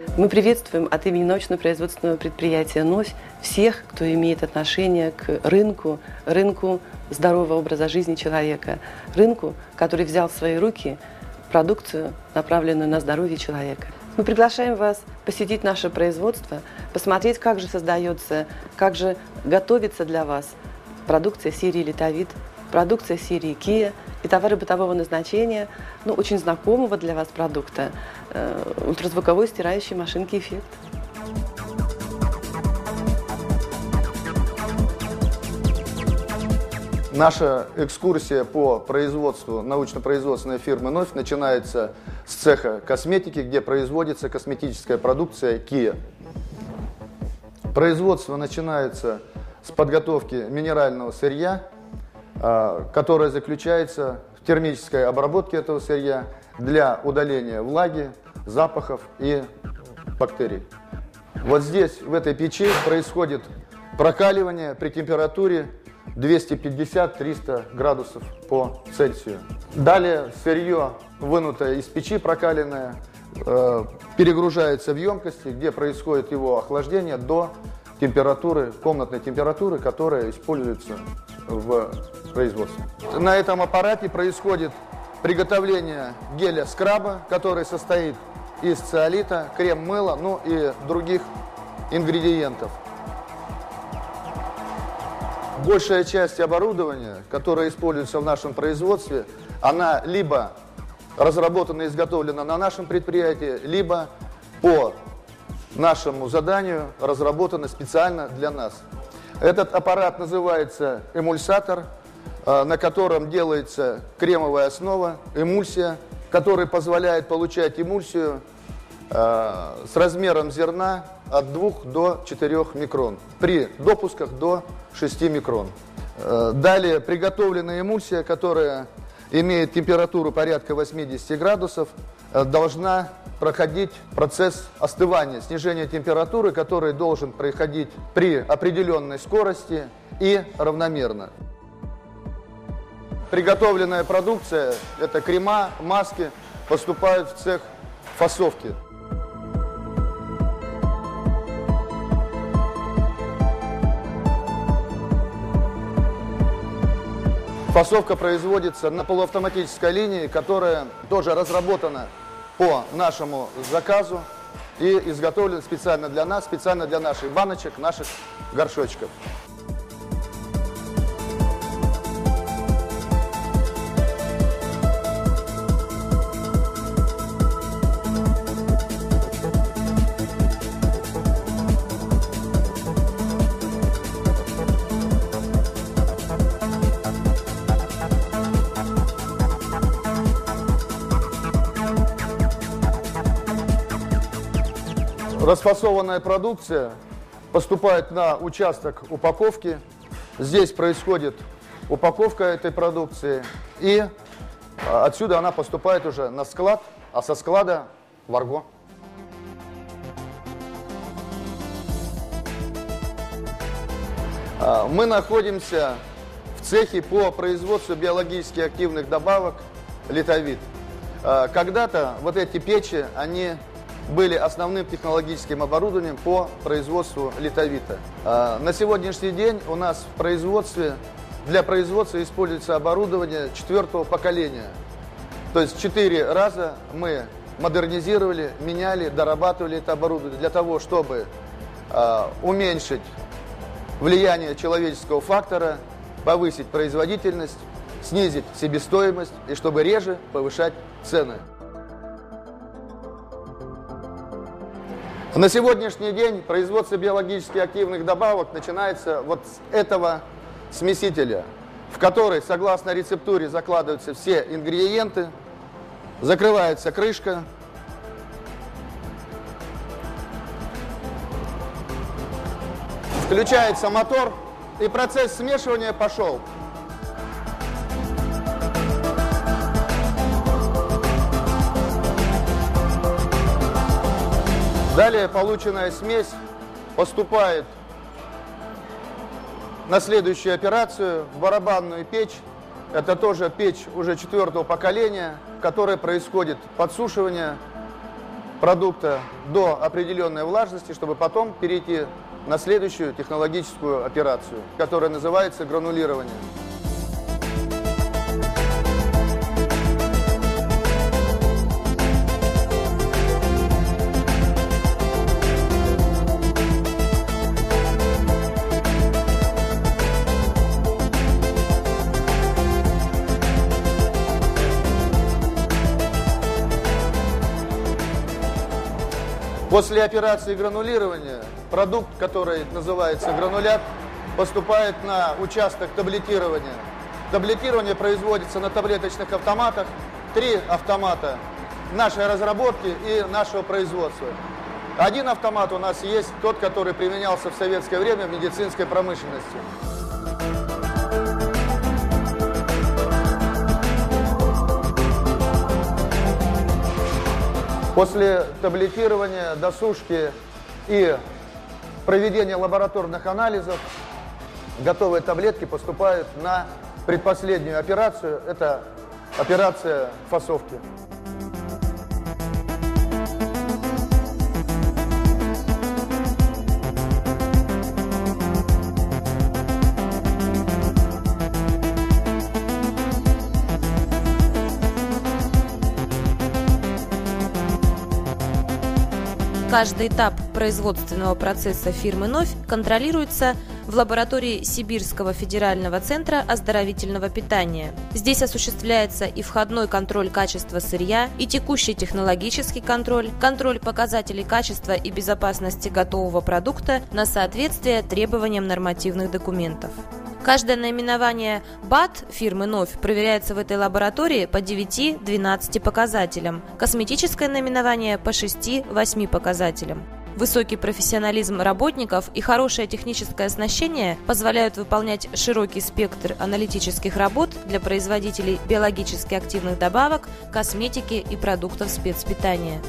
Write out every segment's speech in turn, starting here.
Мы приветствуем от имени научно-производственного предприятия «НОСЬ» всех, кто имеет отношение к рынку здорового образа жизни человека, рынку, который взял в свои руки продукцию, направленную на здоровье человека. Мы приглашаем вас посетить наше производство, посмотреть, как же создается, как же готовится для вас продукция серии «Литовит», продукция серии «Kia» и товары бытового назначения, очень знакомого для вас продукта, ультразвуковой стирающей машинки «Эффект». Наша экскурсия по производству научно-производственной фирмы «НОСЬ» начинается с цеха косметики, где производится косметическая продукция Kia. Производство начинается с подготовки минерального сырья, которое заключается в термической обработке этого сырья для удаления влаги, запахов и бактерий. Вот здесь, в этой печи, происходит прокаливание при температуре 250-300 градусов по Цельсию. Далее сырье, вынутое из печи, прокаленное, перегружается в емкости, где происходит его охлаждение до температуры, комнатной температуры, которая используется в производстве. На этом аппарате происходит приготовление геля скраба, который состоит из циолита, крем-мыла, и других ингредиентов. Большая часть оборудования, которое используется в нашем производстве, она либо разработана и изготовлена на нашем предприятии, либо по нашему заданию разработана специально для нас. Этот аппарат называется эмульсатор, на котором делается кремовая основа, эмульсия, который позволяет получать эмульсию с размером зерна от 2 до 4 микрон, при допусках до 6 микрон. Далее приготовленная эмульсия, которая имеет температуру порядка 80 градусов, должна проходить процесс остывания, снижения температуры, который должен происходить при определенной скорости и равномерно. Приготовленная продукция, это крема, маски, поступают в цех фасовки. Фасовка производится на полуавтоматической линии, которая тоже разработана по нашему заказу и изготовлена специально для нас, специально для наших баночек, наших горшочков. Расфасованная продукция поступает на участок упаковки. Здесь происходит упаковка этой продукции, и отсюда она поступает уже на склад, а со склада в Арго. Мы находимся в цехе по производству биологически активных добавок «Литовит». Когда-то вот эти печи, они были основным технологическим оборудованием по производству литовита. На сегодняшний день у нас в производстве, для производства используется оборудование 4-го поколения. То есть 4 раза мы модернизировали, меняли, дорабатывали это оборудование для того, чтобы уменьшить влияние человеческого фактора, повысить производительность, снизить себестоимость и чтобы реже повышать цены. На сегодняшний день производство биологически активных добавок начинается вот с этого смесителя, в который, согласно рецептуре, закладываются все ингредиенты, закрывается крышка, включается мотор, и процесс смешивания пошел. Далее полученная смесь поступает на следующую операцию в барабанную печь. Это тоже печь уже 4-го поколения, в которой происходит подсушивание продукта до определенной влажности, чтобы потом перейти на следующую технологическую операцию, которая называется гранулирование. После операции гранулирования продукт, который называется гранулят, поступает на участок таблетирования. Таблетирование производится на таблеточных автоматах. 3 автомата нашей разработки и нашего производства. Один автомат у нас есть, тот, который применялся в советское время в медицинской промышленности. После таблетирования, досушки и проведения лабораторных анализов готовые таблетки поступают на предпоследнюю операцию. Это операция фасовки. Каждый этап производственного процесса фирмы «Новь» контролируется в лаборатории Сибирского федерального центра оздоровительного питания. Здесь осуществляется и входной контроль качества сырья, и текущий технологический контроль, контроль показателей качества и безопасности готового продукта на соответствие требованиям нормативных документов. Каждое наименование БАТ фирмы «Новь» проверяется в этой лаборатории по 9-12 показателям, косметическое наименование по 6-8 показателям. Высокий профессионализм работников и хорошее техническое оснащение позволяют выполнять широкий спектр аналитических работ для производителей биологически активных добавок, косметики и продуктов спецпитания.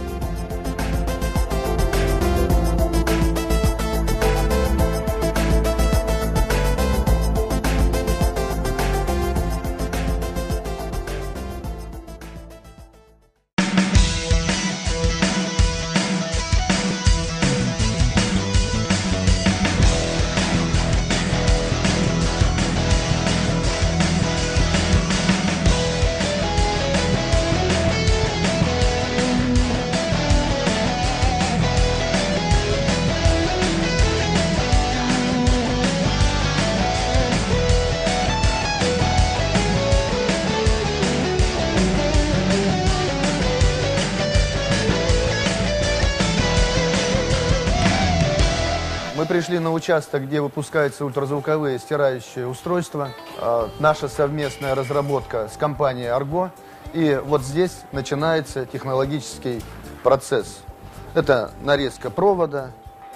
Мы пришли на участок, где выпускаются ультразвуковые стирающие устройства. Наша совместная разработка с компанией Argo. И вот здесь начинается технологический процесс. Это нарезка провода.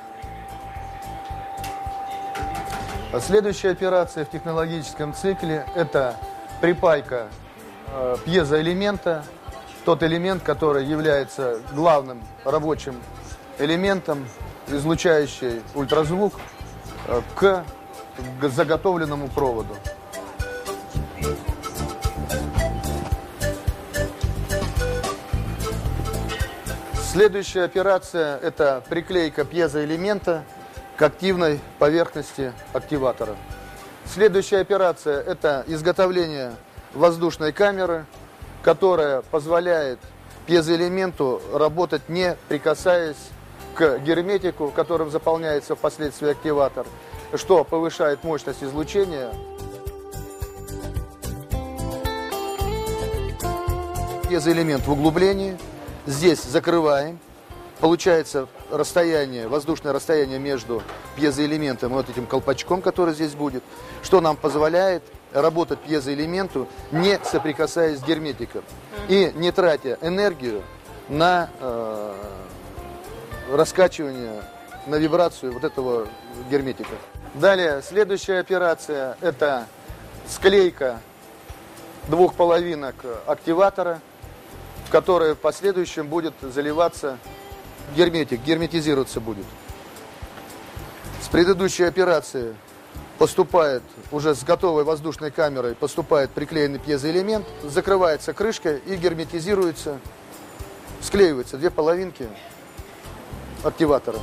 Следующая операция в технологическом цикле – это припайка пьезоэлемента. Тот элемент, который является главным рабочим элементом, излучающий ультразвук, к заготовленному проводу. Следующая операция – это приклейка пьезоэлемента к активной поверхности активатора. Следующая операция – это изготовление воздушной камеры, которая позволяет пьезоэлементу работать, не прикасаясь к герметику, которым заполняется впоследствии активатор, что повышает мощность излучения. Пьезоэлемент в углублении. Здесь закрываем. Получается расстояние, воздушное расстояние между пьезоэлементом и вот этим колпачком, который здесь будет, что нам позволяет работать пьезоэлементу, не соприкасаясь с герметиком и не тратя энергию на раскачивание, на вибрацию вот этого герметика. Далее, следующая операция – это склейка двух половинок активатора, в которые в последующем будет заливаться герметик, герметизироваться будет. С предыдущей операции поступает, уже с готовой воздушной камерой, поступает приклеенный пьезоэлемент, закрывается крышкой и герметизируется склеиваются две половинки активатора.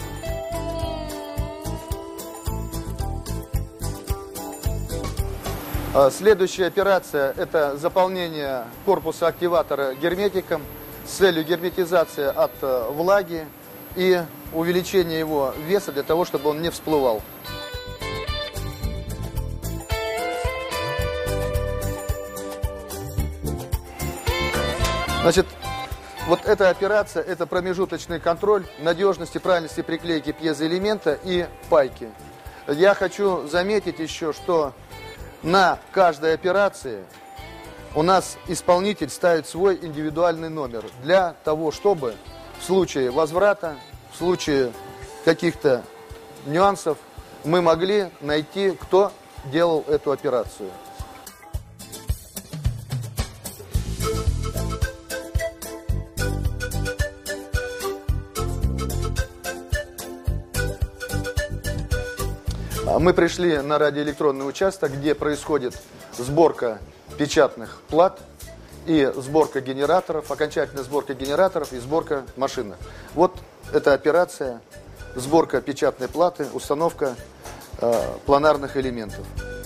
Следующая операция – это заполнение корпуса активатора герметиком с целью герметизации от влаги и увеличения его веса для того, чтобы он не всплывал. Значит, вот эта операция – это промежуточный контроль надежности, правильности приклейки пьезоэлемента и пайки. Я хочу заметить еще, что на каждой операции у нас исполнитель ставит свой индивидуальный номер для того, чтобы в случае возврата, в случае каких-то нюансов мы могли найти, кто делал эту операцию. Мы пришли на радиоэлектронный участок, где происходит сборка печатных плат и сборка генераторов, окончательная сборка генераторов и сборка машины. Вот эта операция, сборка печатной платы, установка планарных элементов.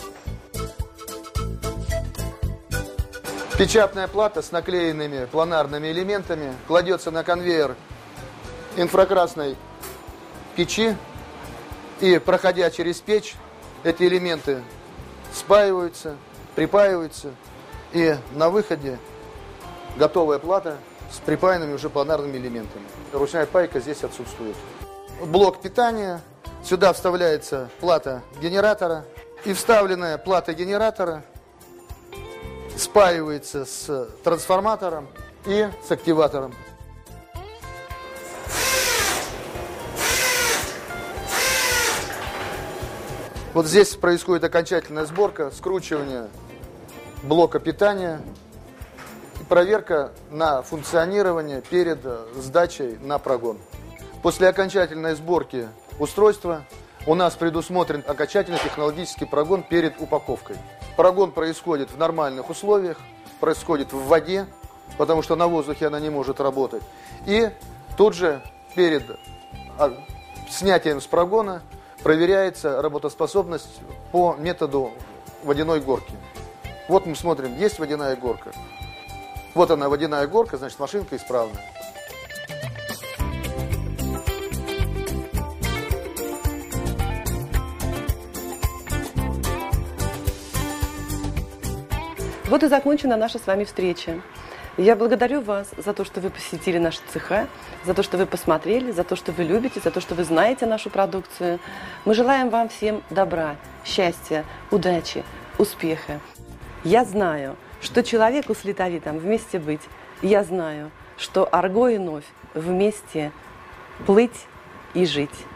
Печатная плата с наклеенными планарными элементами кладется на конвейер инфракрасной печи. И, проходя через печь, эти элементы спаиваются, припаиваются, и на выходе готовая плата с припаянными уже планарными элементами. Ручная пайка здесь отсутствует. Блок питания. Сюда вставляется плата генератора. И вставленная плата генератора спаивается с трансформатором и с активатором. Вот здесь происходит окончательная сборка, скручивание блока питания и проверка на функционирование перед сдачей на прогон. После окончательной сборки устройства у нас предусмотрен окончательный технологический прогон перед упаковкой. Прогон происходит в нормальных условиях, происходит в воде, потому что на воздухе она не может работать. И тут же перед снятием с прогона проверяется работоспособность по методу водяной горки. Вот мы смотрим, есть водяная горка. Вот она, водяная горка, значит, машинка исправна. Вот и закончена наша с вами встреча. Я благодарю вас за то, что вы посетили наши цеха, за то, что вы посмотрели, за то, что вы любите, за то, что вы знаете нашу продукцию. Мы желаем вам всем добра, счастья, удачи, успеха. Я знаю, что человеку с литовитом вместе быть. Я знаю, что Арго и Новь вместе плыть и жить.